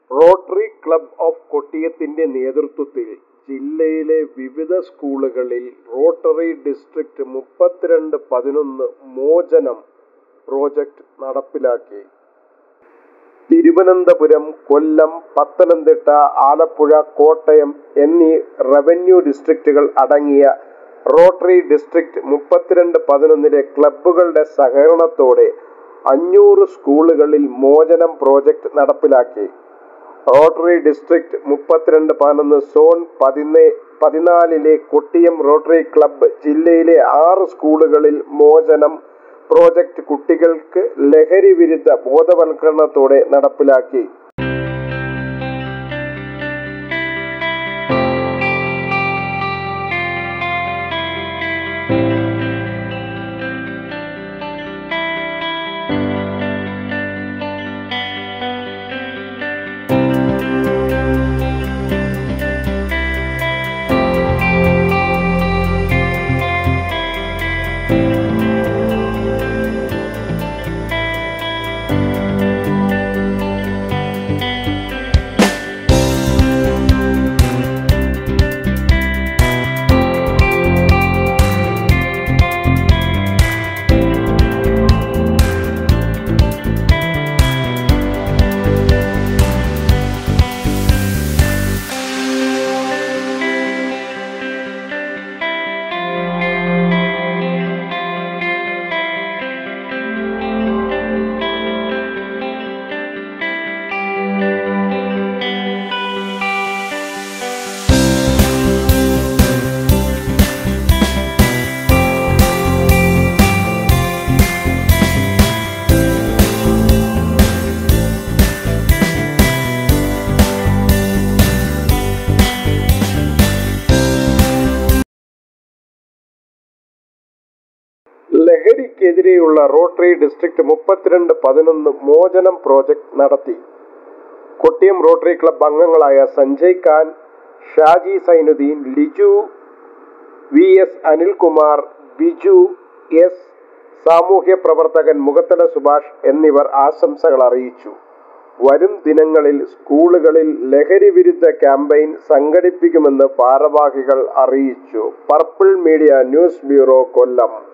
Rotary club of കൊട്ടിയത്തിന്റെ നേതൃത്വത്തിൽ ജില്ലയിലെ വിവിധ സ്കൂളുകളിൽ റോട്ടറി ഡിസ്ട്രിക്ട് 3211 മോചനം പ്രോജക്ട് നടപ്പിലാക്കി. തിരുവനന്തപുരം, കൊല്ലം, പത്തനംതിട്ട, ആലപ്പുഴ, കോട്ടയം എന്നീ റവന്യൂ ഡിസ്ട്രിക്റ്റുകൾ അടങ്ങിയ റോട്ടറി ഡിസ്ട്രിക്ട് 3211 ക്ലബ്ബുകളുടെ സഹകരണത്തോടെ 500 സ്കൂളുകളിൽ മോചനം പ്രോജക്ട് നടപ്പിലാക്കി. Rotary district 3211 zone 14 Kottiyam Rotary club ജില്ലയിലെ 6 സ്കൂളുകളിൽ മോചനം പ്രോജക്ട് കുട്ടികൾക്ക് ലഹരി വിരുദ്ധ ബോധവൽക്കരണത്തോടെ നടപ്പിലാക്കി. ലഹരിക്കെതിരെയുള്ള റോട്ടറി ഡിസ്ട്രിക്ട് 3211 മോചനം പ്രോജക്ട് നടത്തി. കൊട്ടിയം റോട്ടറി ക്ലബ്ബ് അംഗങ്ങളായ സഞ്ജയ് ഖാൻ, ഷാജി സൈനുദ്ദീൻ, ലിജു VS, അനിൽകുമാർ, ബിജു S, സാമൂഹ്യ പ്രവർത്തകൻ മുഖത്തല സുഭാഷ് എന്നിവർ ആശംസകൾ അറിയിച്ചു. വരും ദിനങ്ങളിൽ സ്കൂളുകളിൽ ലഹരി വിരുദ്ധ ക്യാമ്പയിൻ സംഘടിപ്പിക്കുമെന്ന് ഭാരവാഹികൾ അറിയിച്ചു. പർപ്പിൾ മീഡിയ ന്യൂസ് ബ്യൂറോ, കൊല്ലം.